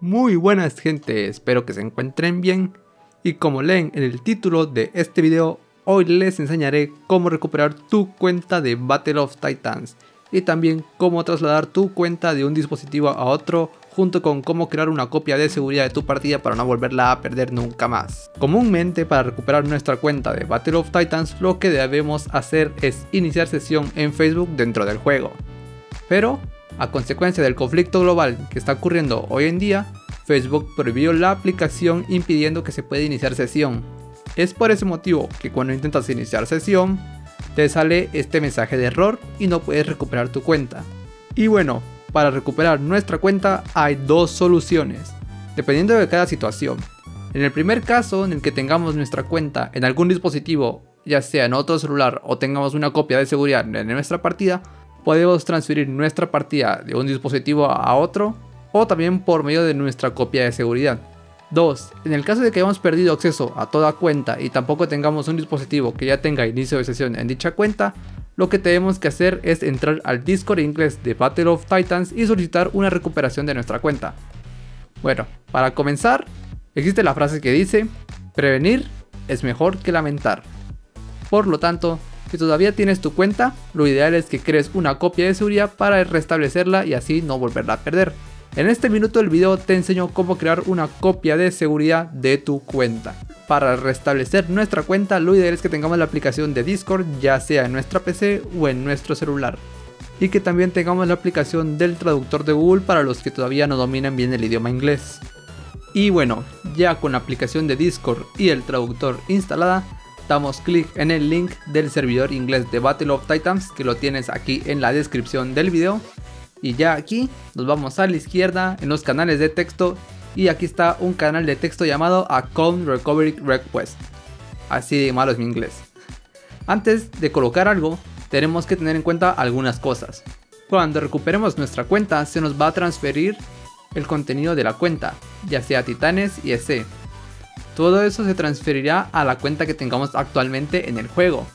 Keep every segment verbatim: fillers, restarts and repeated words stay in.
Muy buenas gente, espero que se encuentren bien y como leen en el título de este video, hoy les enseñaré cómo recuperar tu cuenta de Battle of Titans y también cómo trasladar tu cuenta de un dispositivo a otro, junto con cómo crear una copia de seguridad de tu partida para no volverla a perder nunca más. Comúnmente, para recuperar nuestra cuenta de Battle of Titans, lo que debemos hacer es iniciar sesión en Facebook dentro del juego. Pero a consecuencia del conflicto global que está ocurriendo hoy en día, Facebook prohibió la aplicación impidiendo que se pueda iniciar sesión. Es por ese motivo que cuando intentas iniciar sesión, te sale este mensaje de error y no puedes recuperar tu cuenta. Y bueno, para recuperar nuestra cuenta hay dos soluciones, dependiendo de cada situación. En el primer caso, en el que tengamos nuestra cuenta en algún dispositivo, ya sea en otro celular o tengamos una copia de seguridad de nuestra partida, podemos transferir nuestra partida de un dispositivo a otro o también por medio de nuestra copia de seguridad. dos. En el caso de que hayamos perdido acceso a toda cuenta y tampoco tengamos un dispositivo que ya tenga inicio de sesión en dicha cuenta, lo que tenemos que hacer es entrar al Discord inglés de Battle of Titans y solicitar una recuperación de nuestra cuenta. Bueno, para comenzar, existe la frase que dice: prevenir es mejor que lamentar. Por lo tanto, si todavía tienes tu cuenta, lo ideal es que crees una copia de seguridad para restablecerla y así no volverla a perder. En este minuto del video te enseño cómo crear una copia de seguridad de tu cuenta. Para restablecer nuestra cuenta, lo ideal es que tengamos la aplicación de Discord, ya sea en nuestra P C o en nuestro celular. Y que también tengamos la aplicación del traductor de Google para los que todavía no dominan bien el idioma inglés. Y bueno, ya con la aplicación de Discord y el traductor instalada, damos clic en el link del servidor inglés de Battle of Titans, que lo tienes aquí en la descripción del video. Y ya aquí nos vamos a la izquierda en los canales de texto y aquí está un canal de texto llamado Account Recovery Request. Así de malo es mi inglés. Antes de colocar algo, tenemos que tener en cuenta algunas cosas. Cuando recuperemos nuestra cuenta, se nos va a transferir el contenido de la cuenta, ya sea Titanes y E S E. Todo eso se transferirá a la cuenta que tengamos actualmente en el juego.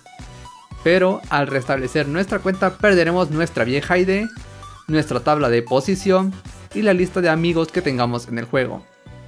Pero al restablecer nuestra cuenta perderemos nuestra vieja I D, nuestra tabla de posición y la lista de amigos que tengamos en el juego.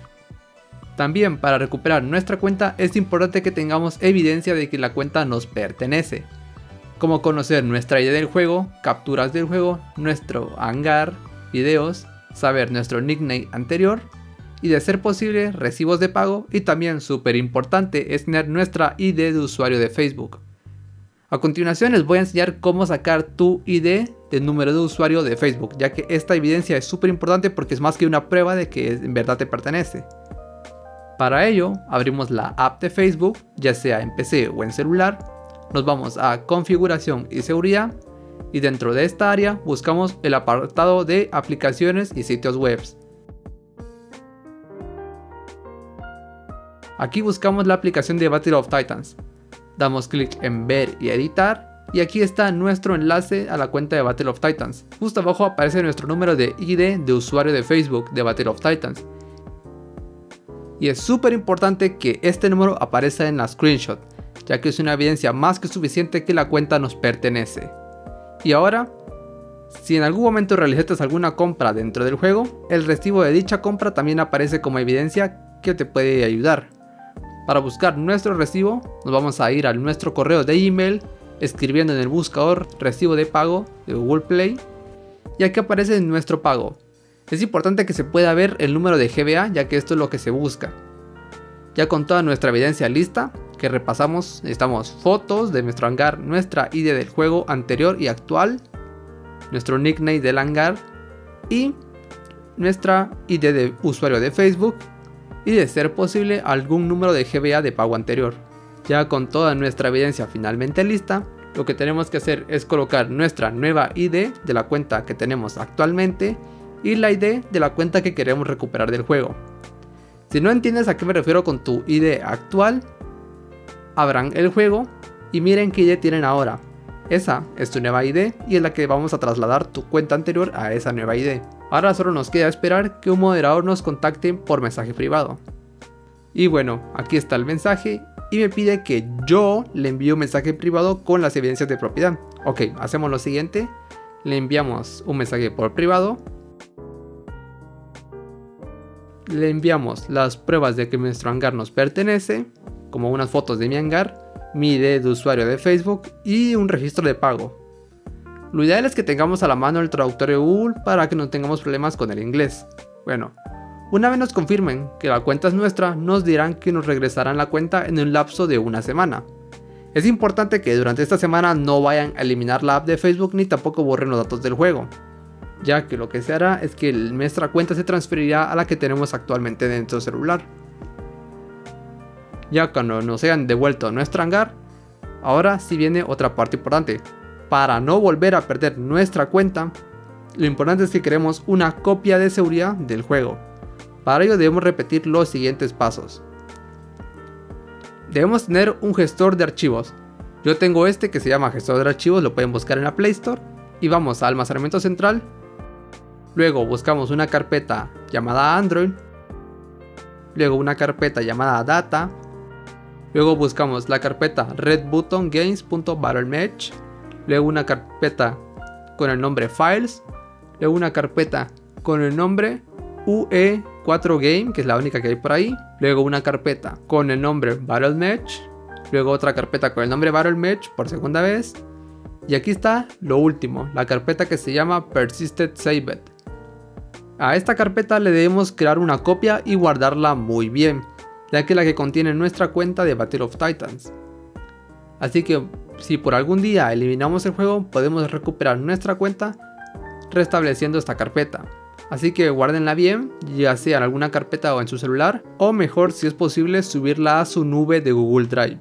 También para recuperar nuestra cuenta es importante que tengamos evidencia de que la cuenta nos pertenece, como conocer nuestra I D del juego, capturas del juego, nuestro hangar, videos, saber nuestro nickname anterior y, de ser posible, recibos de pago, y también súper importante es tener nuestra I D de usuario de Facebook. A continuación les voy a enseñar cómo sacar tu I D de número de usuario de Facebook, ya que esta evidencia es súper importante porque es más que una prueba de que en verdad te pertenece. Para ello, abrimos la app de Facebook, ya sea en P C o en celular, nos vamos a configuración y seguridad y dentro de esta área buscamos el apartado de aplicaciones y sitios web. Aquí buscamos la aplicación de Battle of Titans, damos clic en ver y editar y aquí está nuestro enlace a la cuenta de Battle of Titans. Justo abajo aparece nuestro número de I D de usuario de Facebook de Battle of Titans. Y es súper importante que este número aparezca en la screenshot, ya que es una evidencia más que suficiente que la cuenta nos pertenece. Y ahora, si en algún momento realizaste alguna compra dentro del juego, el recibo de dicha compra también aparece como evidencia que te puede ayudar. Para buscar nuestro recibo, nos vamos a ir a nuestro correo de email, escribiendo en el buscador recibo de pago de Google Play, y aquí aparece nuestro pago. Es importante que se pueda ver el número de G B A, ya que esto es lo que se busca. Ya con toda nuestra evidencia lista, que repasamos, necesitamos fotos de nuestro hangar, nuestra I D del juego anterior y actual, nuestro nickname del hangar y nuestra I D de usuario de Facebook, y de ser posible algún número de G B A de pago anterior. Ya con toda nuestra evidencia finalmente lista, lo que tenemos que hacer es colocar nuestra nueva I D de la cuenta que tenemos actualmente y la I D de la cuenta que queremos recuperar del juego. Si no entiendes a qué me refiero con tu I D actual, abran el juego y miren qué I D tienen ahora. Esa es tu nueva I D y es la que vamos a trasladar tu cuenta anterior a esa nueva I D. Ahora solo nos queda esperar que un moderador nos contacte por mensaje privado. Y bueno, aquí está el mensaje y me pide que yo le envíe un mensaje privado con las evidencias de propiedad. Ok, hacemos lo siguiente. Le enviamos un mensaje por privado le enviamos las pruebas de que nuestro hangar nos pertenece, como unas fotos de mi hangar, mi I D de usuario de Facebook y un registro de pago. Lo ideal es que tengamos a la mano el traductor de Google para que no tengamos problemas con el inglés. Bueno, una vez nos confirmen que la cuenta es nuestra, nos dirán que nos regresarán la cuenta en un lapso de una semana. Es importante que durante esta semana no vayan a eliminar la app de Facebook ni tampoco borren los datos del juego, ya que lo que se hará es que nuestra cuenta se transferirá a la que tenemos actualmente dentro del celular. Ya cuando nos hayan devuelto nuestro hangar, ahora sí viene otra parte importante. Para no volver a perder nuestra cuenta, lo importante es que creemos una copia de seguridad del juego. Para ello debemos repetir los siguientes pasos. Debemos tener un gestor de archivos. Yo tengo este que se llama gestor de archivos, lo pueden buscar en la Play Store. Y vamos a almacenamiento central. Luego buscamos una carpeta llamada Android. Luego una carpeta llamada Data. Luego buscamos la carpeta redbuttongames.battlematch. Luego una carpeta con el nombre Files. Luego una carpeta con el nombre U E cuatro Game, que es la única que hay por ahí. Luego una carpeta con el nombre Battlematch. Luego otra carpeta con el nombre Battlematch por segunda vez. Y aquí está lo último, la carpeta que se llama Persisted Saved. A esta carpeta le debemos crear una copia y guardarla muy bien, ya que es la que contiene nuestra cuenta de Battle of Titans. Así que si por algún día eliminamos el juego, podemos recuperar nuestra cuenta restableciendo esta carpeta. Así que guárdenla bien, ya sea en alguna carpeta o en su celular, o mejor si es posible subirla a su nube de Google Drive.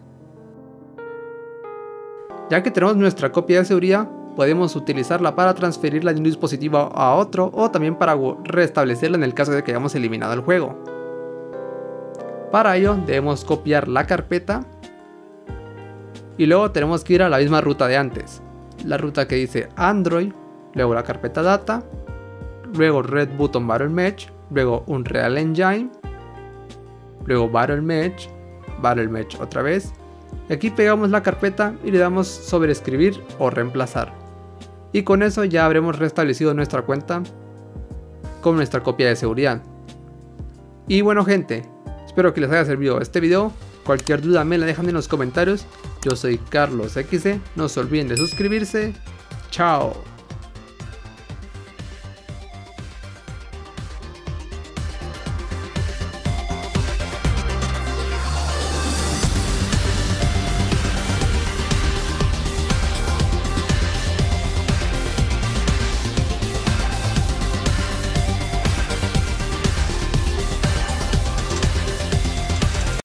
Ya que tenemos nuestra copia de seguridad, podemos utilizarla para transferirla de un dispositivo a otro o también para restablecerla en el caso de que hayamos eliminado el juego. Para ello debemos copiar la carpeta y luego tenemos que ir a la misma ruta de antes. La ruta que dice Android, luego la carpeta Data, luego Red Button Battlematch, luego Unreal Engine, luego Battlematch, Battlematch otra vez. Y aquí pegamos la carpeta y le damos sobre escribir o reemplazar. Y con eso ya habremos restablecido nuestra cuenta con nuestra copia de seguridad. Y bueno gente, espero que les haya servido este video. Cualquier duda me la dejan en los comentarios. Yo soy Carlos X C, no se olviden de suscribirse. Chao.